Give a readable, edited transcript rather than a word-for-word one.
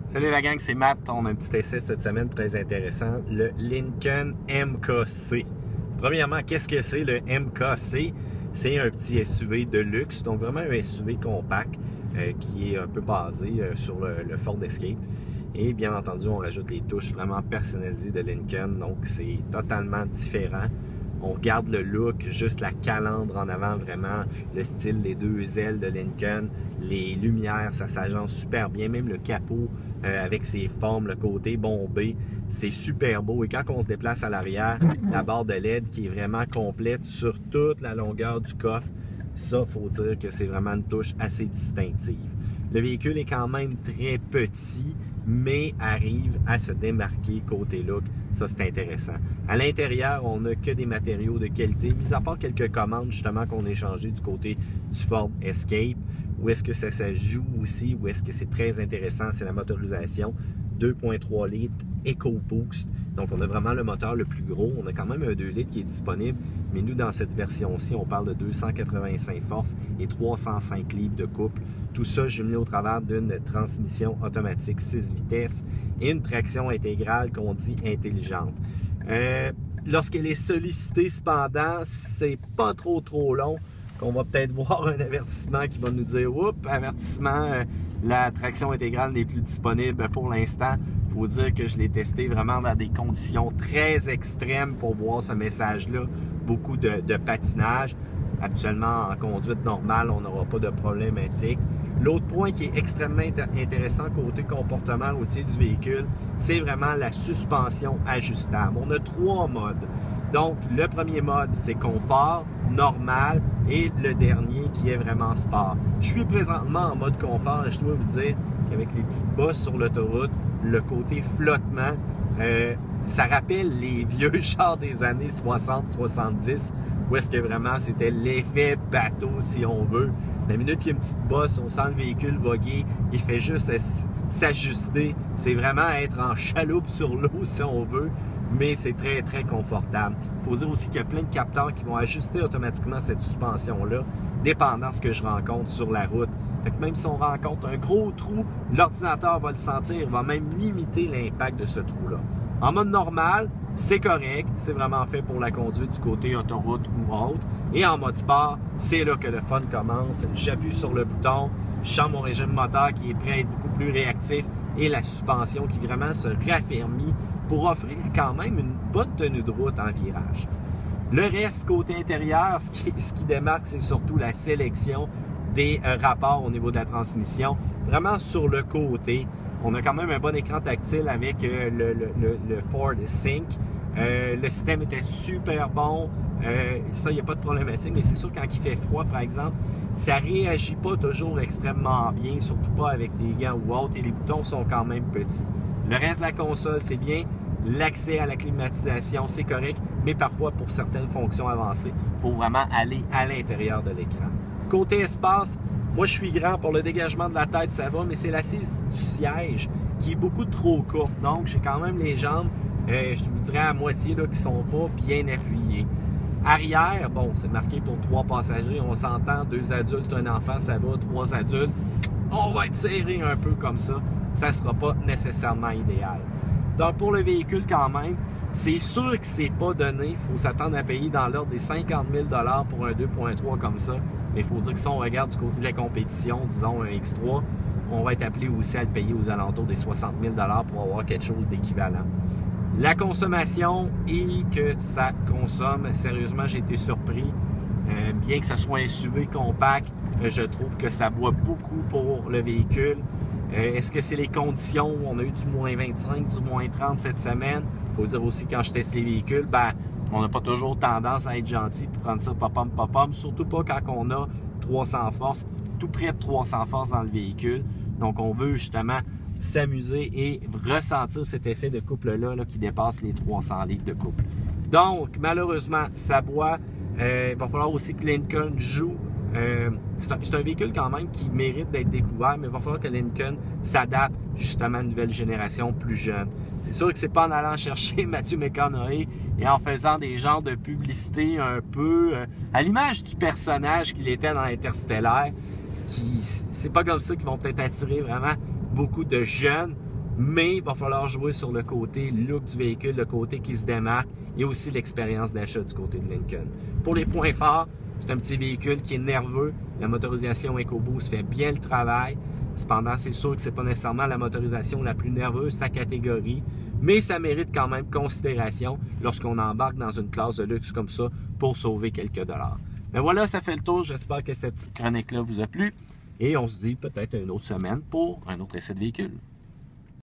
Salut la gang, c'est Matt. On a un petit essai cette semaine très intéressant, le Lincoln MKC. Premièrement, qu'est-ce que c'est le MKC? C'est un petit SUV de luxe, donc vraiment un SUV compact qui est un peu basé sur le Ford Escape. Et bien entendu, on rajoute les touches vraiment personnalisées de Lincoln, donc c'est totalement différent. On regarde le look, juste la calandre en avant, vraiment le style, les deux ailes de Lincoln, les lumières, ça s'agence super bien, même le capot avec ses formes, le côté bombé, c'est super beau. Et quand on se déplace à l'arrière, la barre de LED qui est vraiment complète sur toute la longueur du coffre, ça, il faut dire que c'est vraiment une touche assez distinctive. Le véhicule est quand même très petit, mais arrive à se démarquer côté look. Ça, c'est intéressant. À l'intérieur, on n'a que des matériaux de qualité, mis à part quelques commandes justement qu'on a échangées du côté du Ford Escape. Où est-ce que ça se joue aussi, où est-ce que c'est très intéressant, c'est la motorisation. 2.3 litres EcoBoost. Donc, on a vraiment le moteur le plus gros. On a quand même un 2 litres qui est disponible. Mais nous, dans cette version-ci, on parle de 285 forces et 305 livres de couple. Tout ça jumelé au travers d'une transmission automatique 6 vitesses et une traction intégrale qu'on dit intelligente. Lorsqu'elle est sollicitée, cependant, c'est pas trop long qu'on va peut-être voir un avertissement qui va nous dire « Oups, avertissement, la traction intégrale n'est plus disponible pour l'instant. » Il faut dire que je l'ai testé vraiment dans des conditions très extrêmes pour voir ce message-là. Beaucoup de patinage. Habituellement, en conduite normale, on n'aura pas de problématique. L'autre point qui est extrêmement intéressant côté comportement routier du véhicule, c'est vraiment la suspension ajustable. On a 3 modes. Donc, le premier mode, c'est confort, normal, et le dernier qui est vraiment sport. Je suis présentement en mode confort et je dois vous dire qu'avec les petites bosses sur l'autoroute, le côté flottement, ça rappelle les vieux chars des années 60-70, où est-ce que vraiment c'était l'effet bateau, si on veut. La minute qu'il y a une petite bosse, on sent le véhicule voguer, il fait juste s'ajuster. C'est vraiment être en chaloupe sur l'eau, si on veut, mais c'est très confortable. Il faut dire aussi qu'il y a plein de capteurs qui vont ajuster automatiquement cette suspension-là, dépendant de ce que je rencontre sur la route. Fait que même si on rencontre un gros trou, l'ordinateur va le sentir, va même limiter l'impact de ce trou-là. En mode normal, c'est correct, c'est vraiment fait pour la conduite du côté autoroute ou autre. Et en mode sport, c'est là que le fun commence. J'appuie sur le bouton, je sens mon régime moteur qui est prêt à être beaucoup plus réactif et la suspension qui vraiment se raffermit pour offrir quand même une bonne tenue de route en virage. Le reste, côté intérieur, ce qui démarque, c'est surtout la sélection des rapports au niveau de la transmission. Vraiment sur le côté, on a quand même un bon écran tactile avec le Ford Sync. Le système était super bon. Ça, il n'y a pas de problématique, mais c'est sûr quand il fait froid, par exemple, ça ne réagit pas toujours extrêmement bien, surtout pas avec des gants ou autres, et les boutons sont quand même petits. Le reste de la console, c'est bien. L'accès à la climatisation, c'est correct, mais parfois, pour certaines fonctions avancées, il faut vraiment aller à l'intérieur de l'écran. Côté espace, moi, je suis grand. Pour le dégagement de la tête, ça va, mais c'est l'assise du siège qui est beaucoup trop courte. Donc, j'ai quand même les jambes, je vous dirais à moitié, là, qui ne sont pas bien appuyées. Arrière, bon, c'est marqué pour 3 passagers. On s'entend, 2 adultes, un enfant, ça va. 3 adultes, on va être serré un peu comme ça. Ça ne sera pas nécessairement idéal. Donc, pour le véhicule, quand même, c'est sûr que c'est pas donné. Il faut s'attendre à payer dans l'ordre des 50 000 $ pour un 2.3 comme ça. Mais il faut dire que si on regarde du côté de la compétition, disons un X3, on va être appelé aussi à le payer aux alentours des 60 000 $ pour avoir quelque chose d'équivalent. La consommation et que ça consomme, sérieusement, j'ai été surpris. Bien que ce soit un SUV compact, je trouve que ça boit beaucoup pour le véhicule. Est-ce que c'est les conditions où on a eu du moins 25, du moins 30 cette semaine? Il faut dire aussi, quand je teste les véhicules, on n'a pas toujours tendance à être gentil et prendre ça pop-pom, surtout pas quand on a 300 forces, tout près de 300 forces dans le véhicule. Donc, on veut justement s'amuser et ressentir cet effet de couple-là qui dépasse les 300 livres de couple. Donc, malheureusement, ça boit. Il va falloir aussi que Lincoln joue. C'est un véhicule quand même qui mérite d'être découvert, mais il va falloir que Lincoln s'adapte justement à une nouvelle génération plus jeune. C'est sûr que c'est pas en allant chercher Matthew McConaughey et en faisant des genres de publicité un peu à l'image du personnage qu'il était dans Interstellar. C'est pas comme ça qu'ils vont peut-être attirer vraiment beaucoup de jeunes. mais il va falloir jouer sur le côté look du véhicule, le côté qui se démarque et aussi l'expérience d'achat du côté de Lincoln. Pour les points forts, c'est un petit véhicule qui est nerveux. La motorisation EcoBoost fait bien le travail. Cependant, c'est sûr que ce n'est pas nécessairement la motorisation la plus nerveuse de sa catégorie, mais ça mérite quand même considération lorsqu'on embarque dans une classe de luxe comme ça pour sauver quelques dollars. Mais voilà, ça fait le tour. J'espère que cette petite chronique-là vous a plu et on se dit peut-être une autre semaine pour un autre essai de véhicule.